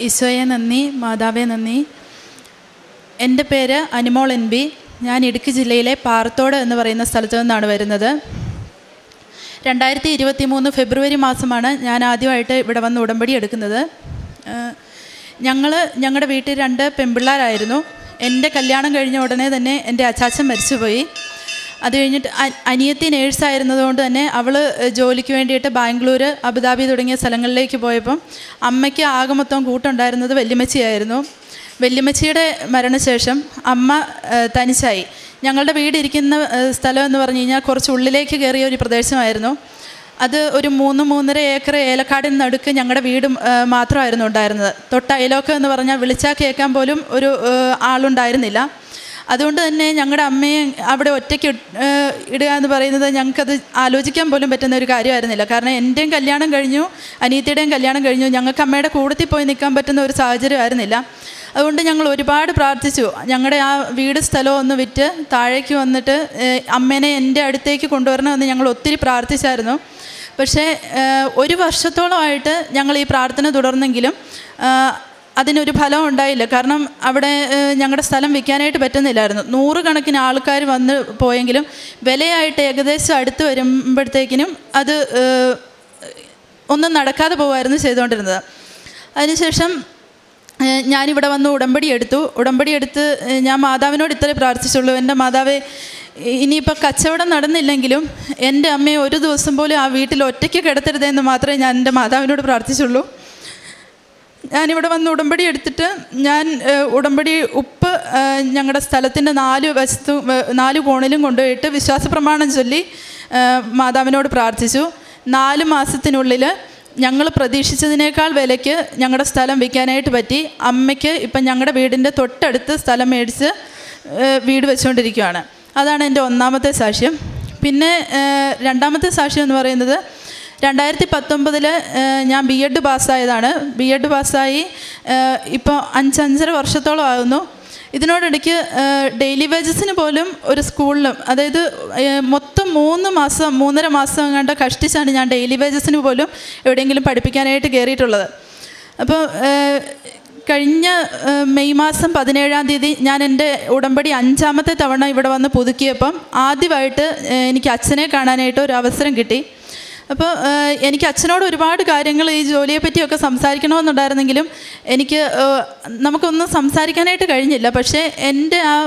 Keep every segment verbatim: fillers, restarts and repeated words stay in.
ഈശോയെ നന്ദി, മാതാവേ നന്ദി. എൻ്റെ പേര് അനുമോൾ എൻ ബി. ഞാൻ ഇടുക്കി ജില്ലയിലെ പാറത്തോട് എന്ന് പറയുന്ന സ്ഥലത്തു നിന്നാണ് വരുന്നത്. രണ്ടായിരത്തി ഇരുപത്തി മൂന്ന് ഫെബ്രുവരി മാസമാണ് ഞാൻ ആദ്യമായിട്ട് ഇവിടെ വന്ന് ഉടമ്പടി എടുക്കുന്നത്. ഞങ്ങൾ ഞങ്ങളുടെ വീട്ടിൽ രണ്ട് പെൺപിള്ളേരായിരുന്നു. എൻ്റെ കല്യാണം കഴിഞ്ഞ ഉടനെ തന്നെ എൻ്റെ അച്ചാച്ചൻ മരിച്ചുപോയി. അത് കഴിഞ്ഞിട്ട് അനിയത്തി നേഴ്സായിരുന്നതുകൊണ്ട് തന്നെ അവൾ ജോലിക്ക് വേണ്ടിയിട്ട് ബാംഗ്ലൂർ, അബുദാബി തുടങ്ങിയ സ്ഥലങ്ങളിലേക്ക് പോയപ്പം അമ്മയ്ക്ക് ആകെ മൊത്തം കൂട്ടുണ്ടായിരുന്നത് വല്യമ്മച്ചിയായിരുന്നു. വല്യമ്മച്ചിയുടെ മരണശേഷം അമ്മ തനിച്ചായി. ഞങ്ങളുടെ വീടിരിക്കുന്ന സ്ഥലം എന്ന് പറഞ്ഞു കഴിഞ്ഞാൽ കുറച്ച് ഉള്ളിലേക്ക് കയറിയ ഒരു പ്രദേശമായിരുന്നു. അത് ഒരു മൂന്ന് മൂന്നര ഏക്കർ ഏലക്കാടിന് നടുക്ക് ഞങ്ങളുടെ വീട് മാത്രമായിരുന്നു ഉണ്ടായിരുന്നത്. തൊട്ട് അയലോക്കം എന്ന് പറഞ്ഞാൽ വിളിച്ചാൽ കേൾക്കാൻ പോലും ഒരു ആളുണ്ടായിരുന്നില്ല. അതുകൊണ്ട് തന്നെ ഞങ്ങളുടെ അമ്മയെ അവിടെ ഒറ്റയ്ക്ക് ഇടുക എന്ന് പറയുന്നത് ഞങ്ങൾക്കത് ആലോചിക്കാൻ പോലും പറ്റുന്ന ഒരു കാര്യമായിരുന്നില്ല. കാരണം എൻ്റെയും കല്യാണം കഴിഞ്ഞു, അനിയത്തിയുടെയും കല്യാണം കഴിഞ്ഞു. ഞങ്ങൾക്ക് അമ്മയുടെ കൂടത്തിൽ പോയി നിൽക്കാൻ പറ്റുന്ന ഒരു സാഹചര്യമായിരുന്നില്ല. അതുകൊണ്ട് ഞങ്ങൾ ഒരുപാട് പ്രാർത്ഥിച്ചു. ഞങ്ങളുടെ ആ വീട് സ്ഥലം ഒന്ന് വിറ്റ് താഴേക്ക് വന്നിട്ട് അമ്മേനെ എൻ്റെ അടുത്തേക്ക് കൊണ്ടുവരണമെന്ന് ഞങ്ങൾ ഒത്തിരി പ്രാർത്ഥിച്ചായിരുന്നു. പക്ഷേ ഒരു വർഷത്തോളമായിട്ട് ഞങ്ങൾ ഈ പ്രാർത്ഥന തുടർന്നെങ്കിലും അതിനൊരു ഫലം ഉണ്ടായില്ല. കാരണം അവിടെ ഞങ്ങളുടെ സ്ഥലം വിൽക്കാനായിട്ട് പറ്റുന്നില്ലായിരുന്നു. നൂറുകണക്കിന് ആൾക്കാർ വന്ന് പോയെങ്കിലും വിലയായിട്ട് ഏകദേശം അടുത്ത് വരുമ്പോഴത്തേക്കിനും അത് ഒന്നും നടക്കാതെ പോകുമായിരുന്നു ചെയ്തുകൊണ്ടിരുന്നത്. അതിനുശേഷം ഞാനിവിടെ വന്ന് ഉടമ്പടി എടുത്തു. ഉടമ്പടി എടുത്ത് ഞാൻ മാതാവിനോട് ഇത്രേ പ്രാർത്ഥിച്ചുള്ളൂ, എൻ്റെ മാതാവേ, ഇനിയിപ്പോൾ കച്ചവടം നടന്നില്ലെങ്കിലും എൻ്റെ അമ്മയെ ഒരു ദിവസം പോലും ആ വീട്ടിൽ ഒറ്റയ്ക്ക് കിടത്തരുതെന്ന് മാത്രമേ ഞാൻ എൻ്റെ മാതാവിനോട് പ്രാർത്ഥിച്ചുള്ളൂ. ഞാനിവിടെ വന്ന് ഉടമ്പടി എടുത്തിട്ട് ഞാൻ ഉടമ്പടി ഉപ്പ് ഞങ്ങളുടെ സ്ഥലത്തിൻ്റെ നാല് വശത്തും നാല് കോണിലും കൊണ്ടുപോയിട്ട് വിശ്വാസ പ്രമാണം ചൊല്ലി മാതാവിനോട് പ്രാർത്ഥിച്ചു. നാല് മാസത്തിനുള്ളിൽ ഞങ്ങൾ പ്രതീക്ഷിച്ചതിനേക്കാൾ വിലയ്ക്ക് ഞങ്ങളുടെ സ്ഥലം വിൽക്കാനായിട്ട് പറ്റി. അമ്മയ്ക്ക് ഇപ്പം ഞങ്ങളുടെ വീടിൻ്റെ തൊട്ടടുത്ത് സ്ഥലം മേടിച്ച് വീട് വെച്ചുകൊണ്ടിരിക്കുകയാണ്. അതാണ് എൻ്റെ ഒന്നാമത്തെ സാക്ഷ്യം. പിന്നെ രണ്ടാമത്തെ സാക്ഷ്യം എന്ന് പറയുന്നത്, രണ്ടായിരത്തി പത്തൊമ്പതിൽ ഞാൻ ബി എഡ് പാസ്സായതാണ്. ബി എഡ് പാസ്സായി ഇപ്പോൾ അഞ്ചഞ്ചര വർഷത്തോളം ആകുന്നു. ഇതിനോടിടയ്ക്ക് ഡെയിലി വേജസിന് പോലും ഒരു സ്കൂളിലും, അതായത് മൊത്തം മൂന്ന് മാസം മൂന്നര മാസം കണ്ട കഷ്ടിച്ചാണ് ഞാൻ ഡെയിലി വേജസിന് പോലും എവിടെയെങ്കിലും പഠിപ്പിക്കാനായിട്ട് കയറിയിട്ടുള്ളത്. അപ്പോൾ കഴിഞ്ഞ മെയ് മാസം പതിനേഴാം തീയതി ഞാൻ എൻ്റെ ഉടമ്പടി അഞ്ചാമത്തെ തവണ ഇവിടെ വന്ന് പുതുക്കിയപ്പം ആദ്യമായിട്ട് എനിക്ക് അച്ഛനെ കാണാനായിട്ട് ഒരു അവസരം കിട്ടി. അപ്പോൾ എനിക്ക് അച്ഛനോട് ഒരുപാട് കാര്യങ്ങൾ ഈ ജോലിയെ പറ്റിയൊക്കെ സംസാരിക്കണമെന്നുണ്ടായിരുന്നെങ്കിലും എനിക്ക് നമുക്കൊന്നും സംസാരിക്കാനായിട്ട് കഴിഞ്ഞില്ല. പക്ഷേ എൻ്റെ ആ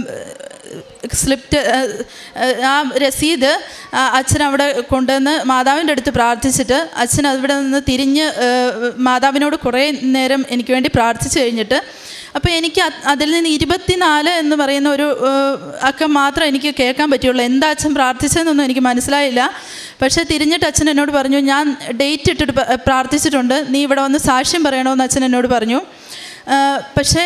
സ്ലിപ്റ്റ് ആ രസീത് അച്ഛൻ അവിടെ കൊണ്ടുവന്ന് മാതാവിൻ്റെ അടുത്ത് പ്രാർത്ഥിച്ചിട്ട് അച്ഛൻ അവിടെ നിന്ന് തിരിഞ്ഞ് മാതാവിനോട് കുറേ നേരം എനിക്ക് വേണ്ടി പ്രാർത്ഥിച്ചു കഴിഞ്ഞിട്ട്, അപ്പോൾ എനിക്ക് അതിൽ നിന്ന് ഇരുപത്തിനാല് എന്ന് പറയുന്ന ഒരു അക്കം മാത്രം എനിക്ക് കേൾക്കാൻ പറ്റുള്ളൂ. എന്താ അച്ഛൻ പ്രാർത്ഥിച്ചതെന്നൊന്നും എനിക്ക് മനസ്സിലായില്ല. പക്ഷേ തിരിഞ്ഞിട്ട് അച്ഛൻ എന്നോട് പറഞ്ഞു, ഞാൻ ഡേറ്റ് ഇട്ടിട്ട് പ്രാർത്ഥിച്ചിട്ടുണ്ട്, നീ ഇവിടെ വന്ന് സാക്ഷ്യം പറയണമെന്ന് അച്ഛൻ എന്നോട് പറഞ്ഞു. പക്ഷേ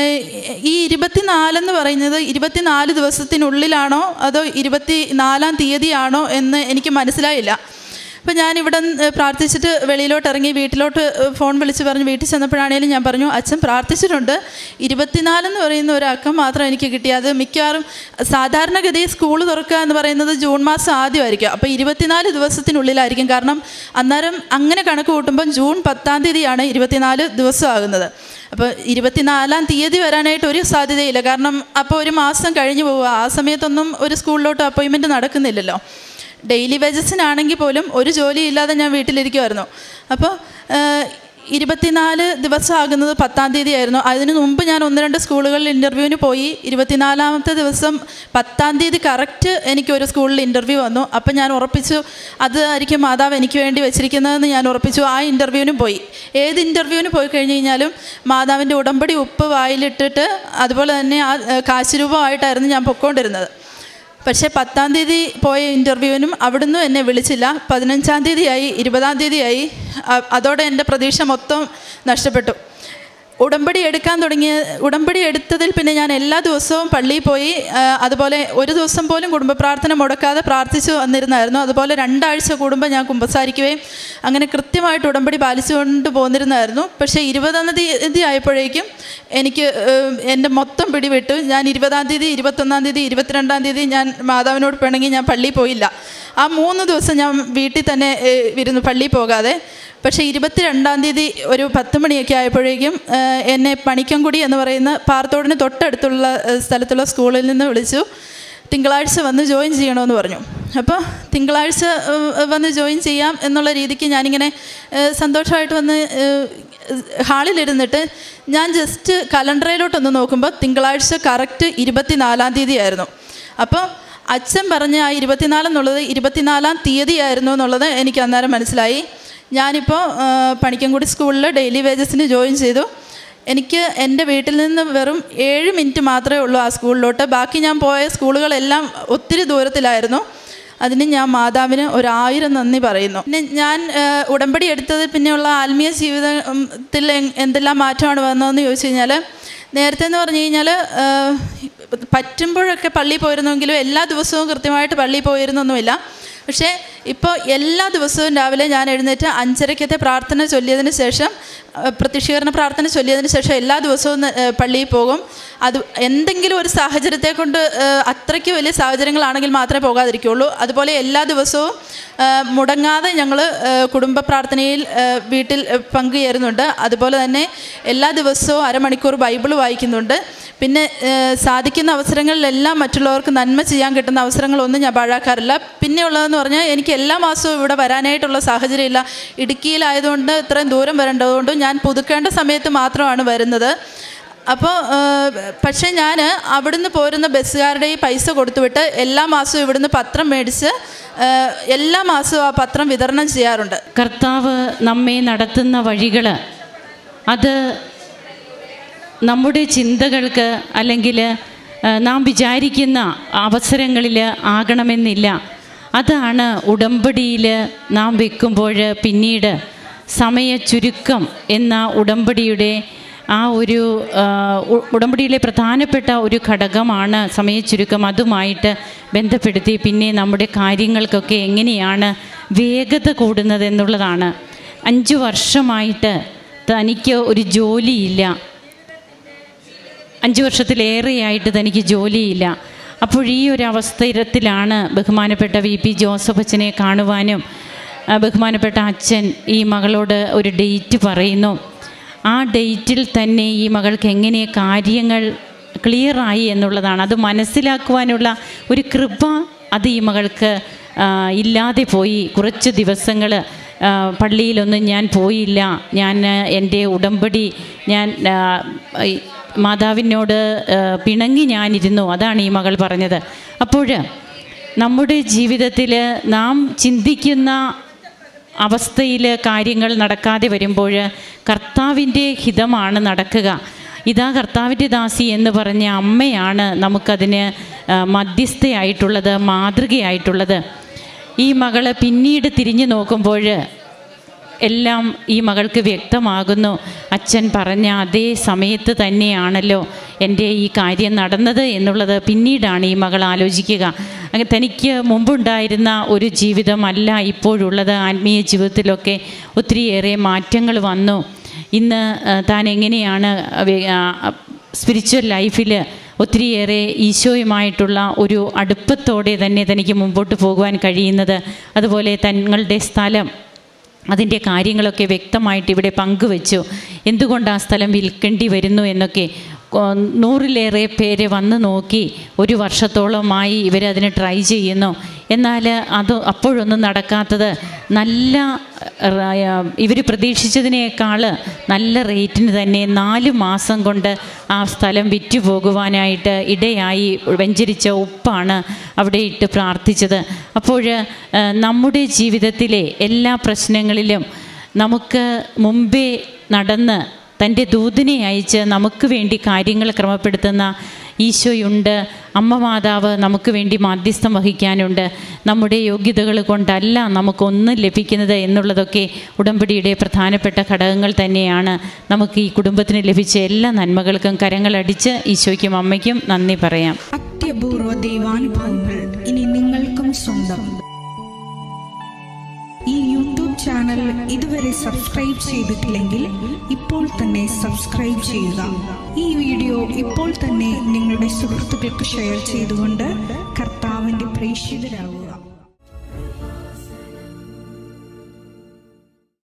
ഈ ഇരുപത്തിനാലെന്ന് പറയുന്നത് ഇരുപത്തിനാല് ദിവസത്തിനുള്ളിലാണോ അതോ ഇരുപത്തി നാലാം തീയതിയാണോ എന്ന് എനിക്ക് മനസ്സിലായില്ല. അപ്പോൾ ഞാനിവിടെ പ്രാർത്ഥിച്ചിട്ട് വെളിയിലോട്ട് ഇറങ്ങി വീട്ടിലോട്ട് ഫോൺ വിളിച്ച് പറഞ്ഞ് വീട്ടിൽ ചെന്നപ്പോഴാണേലും ഞാൻ പറഞ്ഞു, അച്ഛൻ പ്രാർത്ഥിച്ചിട്ടുണ്ട്, ഇരുപത്തിനാലെന്ന് പറയുന്ന ഒരു അക്കം മാത്രം എനിക്ക് കിട്ടി. അത് മിക്കവാറും സാധാരണഗതി സ്കൂൾ തുറക്കുക എന്ന് പറയുന്നത് ജൂൺ മാസം ആദ്യമായിരിക്കും. അപ്പോൾ ഇരുപത്തിനാല് ദിവസത്തിനുള്ളിലായിരിക്കും. കാരണം അന്നേരം അങ്ങനെ കണക്ക് കൂട്ടുമ്പം ജൂൺ പത്താം തീയതിയാണ് ഇരുപത്തിനാല് ദിവസം ആകുന്നത്. അപ്പോൾ ഇരുപത്തിനാലാം തീയതി വരാനായിട്ട് ഒരു സാധ്യതയില്ല. കാരണം അപ്പോൾ ഒരു മാസം കഴിഞ്ഞ് പോവുക. ആ സമയത്തൊന്നും ഒരു സ്കൂളിലോട്ട് അപ്പോയിൻമെൻറ്റ് നടക്കുന്നില്ലല്ലോ. ഡെയിലി വേജസിനാണെങ്കിൽ പോലും ഒരു ജോലി ഇല്ലാതെ ഞാൻ വീട്ടിലിരിക്കുമായിരുന്നു. അപ്പോൾ ഇരുപത്തിനാല് ദിവസം ആകുന്നത് പത്താം തീയതി ആയിരുന്നു. അതിന് മുമ്പ് ഞാൻ ഒന്ന് രണ്ട് സ്കൂളുകളിൽ ഇൻ്റർവ്യൂവിന് പോയി. ഇരുപത്തിനാലാമത്തെ ദിവസം പത്താം തീയതി കറക്റ്റ് എനിക്കൊരു സ്കൂളിൽ ഇൻ്റർവ്യൂ വന്നു. അപ്പം ഞാൻ ഉറപ്പിച്ചു അതായിരിക്കും മാതാവ് എനിക്ക് വേണ്ടി വെച്ചിരിക്കുന്നതെന്ന് ഞാൻ ഉറപ്പിച്ചു. ആ ഇൻ്റർവ്യൂവിനും പോയി. ഏത് ഇൻ്റർവ്യൂവിന് പോയി കഴിഞ്ഞ് കഴിഞ്ഞാലും മാതാവിൻ്റെ ഉടമ്പടി ഉപ്പ് വായിലിട്ടിട്ട് അതുപോലെ തന്നെ ആ കാശുരൂപമായിട്ടായിരുന്നു ഞാൻ പൊയ്ക്കൊണ്ടിരുന്നത്. പക്ഷേ പത്താം തീയതി പോയ ഇൻ്റർവ്യൂവിനും അവിടുന്ന് എന്നെ വിളിച്ചില്ല. പതിനഞ്ചാം തീയതിയായി, ഇരുപതാം തീയതിയായി. അതോടെ എൻ്റെ പ്രതീക്ഷ മൊത്തം നഷ്ടപ്പെട്ടു. ഉടമ്പടി എടുക്കാൻ തുടങ്ങിയ ഉടമ്പടി എടുത്തതിൽ പിന്നെ ഞാൻ എല്ലാ ദിവസവും പള്ളിയിൽ പോയി. അതുപോലെ ഒരു ദിവസം പോലും കുടുംബ പ്രാർത്ഥന മുടക്കാതെ പ്രാർത്ഥിച്ചു വന്നിരുന്നായിരുന്നു. അതുപോലെ രണ്ടാഴ്ച കൂടുമ്പോൾ ഞാൻ കുമ്പസാരിക്കുകയും അങ്ങനെ കൃത്യമായിട്ട് ഉടമ്പടി പാലിച്ചുകൊണ്ട് പോന്നിരുന്നായിരുന്നു. പക്ഷേ ഇരുപതാം തീയതി ആയപ്പോഴേക്കും എനിക്ക് എൻ്റെ മൊത്തം പിടിവിട്ടു. ഞാൻ ഇരുപതാം തീയതി, ഇരുപത്തൊന്നാം തീയതി, ഇരുപത്തിരണ്ടാം തീയതി ഞാൻ മാതാവിനോട് പിണങ്ങി ഞാൻ പള്ളിയിൽ പോയില്ല. ആ മൂന്ന് ദിവസം ഞാൻ വീട്ടിൽ തന്നെ ഇരുന്നു, പള്ളിയിൽ പോകാതെ. പക്ഷേ ഇരുപത്തി രണ്ടാം തീയതി ഒരു പത്ത് മണിയൊക്കെ ആയപ്പോഴേക്കും എന്നെ പണിക്കൻകുടി എന്ന് പറയുന്ന പാറത്തോടിന് തൊട്ടടുത്തുള്ള സ്ഥലത്തുള്ള സ്കൂളിൽ നിന്ന് വിളിച്ചു. തിങ്കളാഴ്ച വന്ന് ജോയിൻ ചെയ്യണമെന്ന് പറഞ്ഞു. അപ്പോൾ തിങ്കളാഴ്ച വന്ന് ജോയിൻ ചെയ്യാം എന്നുള്ള രീതിക്ക് ഞാനിങ്ങനെ സന്തോഷമായിട്ട് വന്ന് ഹാളിലിരുന്നിട്ട് ഞാൻ ജസ്റ്റ് കലണ്ടറിലോട്ടൊന്ന് നോക്കുമ്പോൾ തിങ്കളാഴ്ച കറക്റ്റ് ഇരുപത്തി നാലാം തീയതി ആയിരുന്നു. അപ്പോൾ അച്ഛൻ പറഞ്ഞ ആ ഇരുപത്തിനാലെന്നുള്ളത് ഇരുപത്തിനാലാം തീയതി ആയിരുന്നു എന്നുള്ളത് എനിക്ക് അന്നേരം മനസ്സിലായി. ഞാനിപ്പോൾ പണിക്കൻകുടി സ്കൂളിൽ ഡെയിലി വേജസിന് ജോയിൻ ചെയ്തു. എനിക്ക് എൻ്റെ വീട്ടിൽ നിന്ന് വെറും ഏഴ് മിനിറ്റ് മാത്രമേ ഉള്ളൂ ആ സ്കൂളിലോട്ട്. ബാക്കി ഞാൻ പോയ സ്കൂളുകളെല്ലാം ഒത്തിരി ദൂരത്തിലായിരുന്നു. അതിന് ഞാൻ മാതാവിന് ഒരായിരം നന്ദി പറയുന്നു. പിന്നെ ഞാൻ ഉടമ്പടി എടുത്തത് പിന്നെയുള്ള ആത്മീയ ജീവിതത്തിൽ എന്തെല്ലാം മാറ്റമാണ് വന്നതെന്ന് ചോദിച്ചു കഴിഞ്ഞാൽ, നേരത്തെ എന്ന് പറഞ്ഞു കഴിഞ്ഞാൽ പറ്റുമ്പോഴൊക്കെ പള്ളിയിൽ പോയിരുന്നെങ്കിലും എല്ലാ ദിവസവും കൃത്യമായിട്ട് പള്ളിയിൽ പോയിരുന്നൊന്നുമില്ല. പക്ഷേ ഇപ്പോൾ എല്ലാ ദിവസവും രാവിലെ ഞാൻ എഴുന്നേറ്റ് അഞ്ചരക്കത്തെ പ്രാർത്ഥന ചൊല്ലിയതിന് ശേഷം, പ്രത്യക്ഷീകരണ പ്രാർത്ഥന ചൊല്ലിയതിന് ശേഷം എല്ലാ ദിവസവും പള്ളിയിൽ പോകും. അത് എന്തെങ്കിലും ഒരു സാഹചര്യത്തെ കൊണ്ട് അത്രയ്ക്ക് വലിയ സാഹചര്യങ്ങളാണെങ്കിൽ മാത്രമേ പോകാതിരിക്കുകയുള്ളൂ. അതുപോലെ എല്ലാ ദിവസവും മുടങ്ങാതെ ഞങ്ങൾ കുടുംബ പ്രാർത്ഥനയിൽ വീട്ടിൽ പങ്കുചേരുന്നുണ്ട്. അതുപോലെ തന്നെ എല്ലാ ദിവസവും അരമണിക്കൂർ ബൈബിൾ വായിക്കുന്നുണ്ട്. പിന്നെ സാധിക്കുന്ന അവസരങ്ങളിലെല്ലാം മറ്റുള്ളവർക്ക് നന്മ ചെയ്യാൻ കിട്ടുന്ന അവസരങ്ങളൊന്നും ഞാൻ പാഴാക്കാറില്ല. പിന്നെയുള്ളതെന്ന് പറഞ്ഞാൽ എനിക്ക് എല്ലാ മാസവും ഇവിടെ വരാനായിട്ടുള്ള സാഹചര്യമില്ല. ഇടുക്കിയിലായതുകൊണ്ട് ഇത്രയും ദൂരം വരേണ്ടതുകൊണ്ട് ഞാൻ പുതുക്കേണ്ട സമയത്ത് മാത്രമാണ് വരുന്നത്. അപ്പോൾ പക്ഷേ ഞാൻ അവിടുന്ന് പോരുന്ന ബസ്സുകാരുടെ ഈ പൈസ കൊടുത്തുവിട്ട് എല്ലാ മാസവും ഇവിടുന്ന് പത്രം മേടിച്ച് എല്ലാ മാസവും ആ പത്രം വിതരണം ചെയ്യാറുണ്ട്. കർത്താവ് നമ്മെ നടത്തുന്ന വഴികൾ അത് നമ്മുടെ ചിന്തകൾക്ക് അല്ലെങ്കിൽ നാം വിചാരിക്കുന്ന അവസരങ്ങളിൽ ആകണമെന്നില്ല. അതാണ് ഉടമ്പടിയിൽ നാം വെക്കുമ്പോൾ പിന്നീട് സമയ ചുരുക്കം എന്ന ഉടമ്പടിയുടെ ആ ഒരു ഉടമ്പടിയിലെ പ്രധാനപ്പെട്ട ഒരു ഘടകമാണ് സമയ ചുരുക്കം. അതുമായിട്ട് ബന്ധപ്പെടുത്തി പിന്നെ നമ്മുടെ കാര്യങ്ങൾക്കൊക്കെ എങ്ങനെയാണ് വേഗത കൂടുന്നത് എന്നുള്ളതാണ്. അഞ്ച് വർഷമായിട്ട് തനിക്ക് ഒരു ജോലിയില്ല, അഞ്ച് വർഷത്തിലേറെയായിട്ട് തനിക്ക് ജോലിയില്ല. അപ്പോൾ ഈ ഒരു അവസ്ഥയിലാണ് ബഹുമാനപ്പെട്ട വി പി ജോസഫ് അച്ഛനെ കാണുവാനും ബഹുമാനപ്പെട്ട അച്ഛൻ ഈ മകളോട് ഒരു ഡേറ്റ് പറയുന്നു. ആ ഡേറ്റിൽ തന്നെ ഈ മകൾക്ക് എങ്ങനെ കാര്യങ്ങൾ ക്ലിയറായി എന്നുള്ളതാണ്. അത് മനസ്സിലാക്കുവാനുള്ള ഒരു കൃപ അത് ഈ മകൾക്ക് ഇല്ലാതെ പോയി. കുറച്ച് ദിവസങ്ങൾ പള്ളിയിലൊന്നും ഞാൻ പോയില്ല, ഞാൻ എൻ്റെ ഉടമ്പടി ഞാൻ മാതാവിനോട് പിണങ്ങി ഞാനിരുന്നു. അതാണ് ഈ മകൾ പറഞ്ഞത്. അപ്പോൾ നമ്മുടെ ജീവിതത്തിൽ നാം ചിന്തിക്കുന്ന അവസ്ഥയിൽ കാര്യങ്ങൾ നടക്കാതെ വരുമ്പോൾ കർത്താവിൻ്റെ ഹിതമാണ് നടക്കുക. ഇതാ കർത്താവിൻ്റെ ദാസി എന്ന് പറഞ്ഞ അമ്മയാണ് നമുക്കതിന് മധ്യസ്ഥയായിട്ടുള്ളത്, മാതൃകയായിട്ടുള്ളത്. ഈ മകൾ പിന്നീട് തിരിഞ്ഞു നോക്കുമ്പോൾ എല്ലാം ഈ മകൾക്ക് വ്യക്തമാകുന്നു. അച്ഛൻ പറഞ്ഞ അതേ സമയത്ത് തന്നെയാണല്ലോ എൻ്റെ ഈ കാര്യം നടന്നത് എന്നുള്ളത് പിന്നീടാണ് ഈ മകൾ ആലോചിക്കുക. അങ്ങനെ തനിക്ക് മുമ്പുണ്ടായിരുന്ന ഒരു ജീവിതമല്ല ഇപ്പോഴുള്ളത്. ആത്മീയ ജീവിതത്തിലൊക്കെ ഒത്തിരിയേറെ മാറ്റങ്ങൾ വന്നു. ഇന്ന് താൻ എങ്ങനെയാണ് സ്പിരിച്വൽ ലൈഫിൽ ഒത്തിരിയേറെ ഈശോയുമായിട്ടുള്ള ഒരു അടുപ്പത്തോടെ തന്നെ തനിക്ക് മുമ്പോട്ട് പോകുവാൻ കഴിയുന്നത്, അതുപോലെ തങ്ങളുടെ സ്ഥലം അതിൻ്റെ കാര്യങ്ങളൊക്കെ വ്യക്തമായിട്ട് ഇവിടെ പങ്കുവച്ചു. എന്തുകൊണ്ട് ആ സ്ഥലം വിൽക്കേണ്ടി വരുന്നു എന്നൊക്കെ നൂറിലേറെ പേര് വന്ന് നോക്കി. ഒരു വർഷത്തോളമായി ഇവരതിന് ട്രൈ ചെയ്യുന്നു. എന്നാൽ അത് അപ്പോഴൊന്നും നടക്കാത്തത് നല്ല ഇവർ പ്രതീക്ഷിച്ചതിനേക്കാൾ നല്ല റേറ്റിന് തന്നെ നാല് മാസം കൊണ്ട് ആ സ്ഥലം വിറ്റു പോകുവാനായിട്ട് ഇടയായി. വെഞ്ചരിച്ച ഉപ്പാണ് അവിടെ ഇട്ട് പ്രാർത്ഥിച്ചത്. അപ്പോൾ നമ്മുടെ ജീവിതത്തിലെ എല്ലാ പ്രശ്നങ്ങളിലും നമുക്ക് മുമ്പേ നടന്ന് തൻ്റെ ദൂതനെ അയച്ച് നമുക്ക് വേണ്ടി കാര്യങ്ങൾ ക്രമപ്പെടുത്തുന്ന ഈശോയുണ്ട്. അമ്മ മാതാവ് നമുക്ക് വേണ്ടി മാധ്യസ്ഥം വഹിക്കാനുണ്ട്. നമ്മുടെ യോഗ്യതകൾ കൊണ്ടല്ല നമുക്കൊന്നും ലഭിക്കുന്നത് എന്നുള്ളതൊക്കെ ഉടമ്പടിയുടെ പ്രധാനപ്പെട്ട ഘടകങ്ങൾ തന്നെയാണ്. നമുക്ക് ഈ കുടുംബത്തിന് ലഭിച്ച എല്ലാ നന്മകൾക്കും കരങ്ങളടിച്ച് ഈശോയ്ക്കും അമ്മയ്ക്കും നന്ദി പറയാം. അത്യപൂർവ ദൈവാനുഭവങ്ങൾ ഇനി നിങ്ങൾക്കും സ്വന്തം. ഈ യൂട്യൂബ് ചാനൽ ഇതുവരെ സബ്സ്ക്രൈബ് ചെയ്തിട്ടില്ലെങ്കിൽ ഇപ്പോൾ തന്നെ സബ്സ്ക്രൈബ് ചെയ്യുക. ഈ വീഡിയോ ഇപ്പോൾ തന്നെ നിങ്ങളുടെ സുഹൃത്തുക്കൾക്ക് ഷെയർ ചെയ്തുകൊണ്ട് കർത്താവിൻ്റെ പ്രേക്ഷിതരാകുക.